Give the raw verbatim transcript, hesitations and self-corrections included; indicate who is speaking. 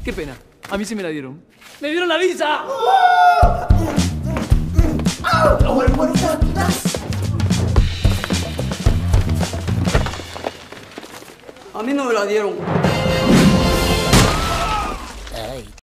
Speaker 1: Qué pena. A mí sí me la dieron. ¡Me dieron la visa!
Speaker 2: A mí no me la dieron.